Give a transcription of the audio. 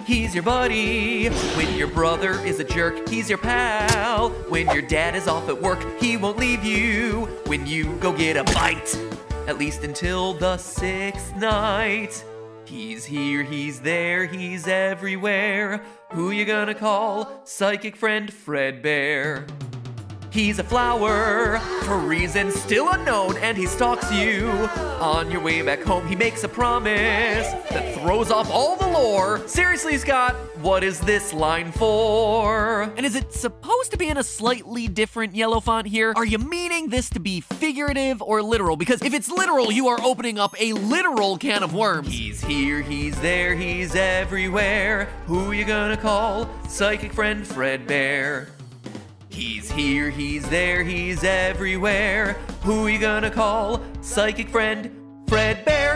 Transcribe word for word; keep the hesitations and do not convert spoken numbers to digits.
he's your buddy. When your brother is a jerk, he's your pal. When your dad is off at work, he won't leave you when you go get a bite. At least until the sixth night. He's here, he's there, he's everywhere. Who you gonna call? Psychic friend Fredbear. He's a flower, for reasons still unknown, and he stalks you. On your way back home, he makes a promise that throws off all the lore. Seriously, Scott, what is this line for? And is it supposed to be in a slightly different yellow font here? Are you meaning this to be figurative or literal? Because if it's literal, you are opening up a literal can of worms. He's here, he's there, he's everywhere. Who you gonna call? Psychic friend Fredbear. He's here, he's there, he's everywhere. Who you gonna call? Psychic friend Fredbear.